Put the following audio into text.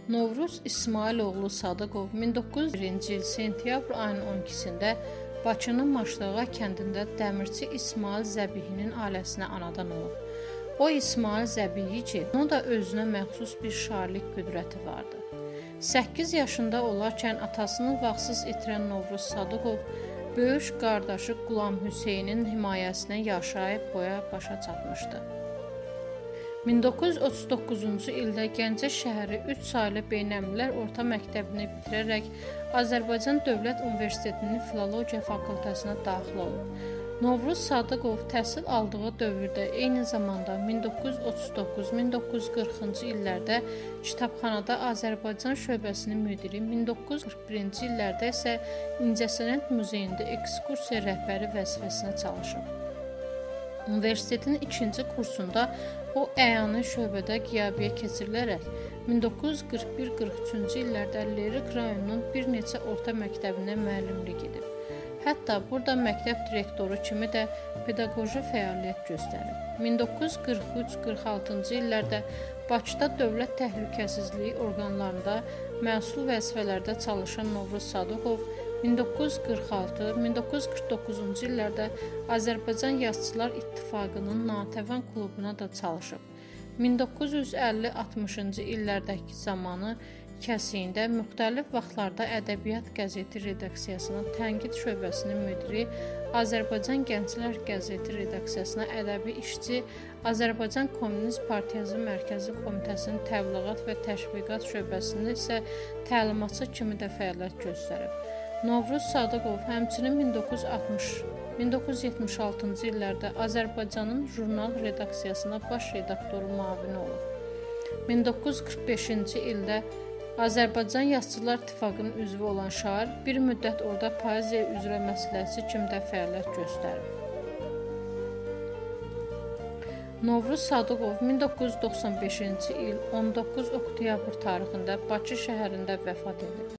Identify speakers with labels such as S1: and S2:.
S1: Novruz İsmailoğlu Sadıqov 1901-ci il sentyabr ayının 12-sində Bakının Maşdağa kəndində dəmirçi İsmail Zəbihinin ailəsinə anadan olub. O İsmail Zəbihi ki, onun da özünə məxsus bir şairlik qüdrəti vardı. 8 yaşında olarkən atasını vaxtsız itirən Novruz Sadıqov böyük qardaşı Qulam Hüseynin himayəsinə yaşayıb boya başa çatmışdı. 1939-cu ildə Gəncə şəhəri 3 saylı beynəlmiləl orta məktəbini bitirərək Azərbaycan Dövlət Universitetinin Filologiya fakültəsinə daxil olub. Novruz Sadıqov təhsil aldığı dövrdə eyni zamanda 1939-1940-cı illərdə kitabxanada Azərbaycan şöbəsinin müdiri, 1941-ci illərdə isə İncəsənət Muzeyində ekskursiya rəhbəri vəzifəsində çalışıb. Universitetin 2-ci kursunda o əyani şöbədə qiyabiyə keçirilərək 1941-43-cü illərdə Lerik rayonunun bir neçə orta məktəbinə müəllimlik edib. Hətta burada məktəb direktoru kimi də pedaqoji fəaliyyət göstərib. 1943-46-cı illərdə Bakıda dövlət təhlükəsizliyi orqanlarında məsul vəzifələrdə çalışan Novruz Sadıqov 1946-1949-cu illərdə Azərbaycan Yazıçılar İttifaqının Natəvan klubuna da çalışıb. 1950-60-cı illərdəki zamanı kəsiyində müxtəlif vaxtlarda Ədəbiyyat qəzeti redaksiyasının tənqid şöbəsinin müdiri, Azərbaycan Gənclər qəzeti redaksiyasına ədəbi işçi, Azərbaycan Kommunist Partiyası Mərkəzi Komitəsinin Təbliğat və Təşviqat şöbəsində isə təlimatçı kimi də fəaliyyət göstərib. Novruz Sadıqov həmçinin 1976-cı illərdə Azərbaycanın jurnal redaksiyasına baş redaktoru müavini olub. 1945-ci ildə Azərbaycan Yazıçılar İttifaqının üzvü olan şair bir müddət orada poeziya üzrə məsləhətçi kimi də fəaliyyət göstərib. Novruz Sadıqov 1995-ci il 19 oktyabr tarixində Bakı şəhərində vəfat edib.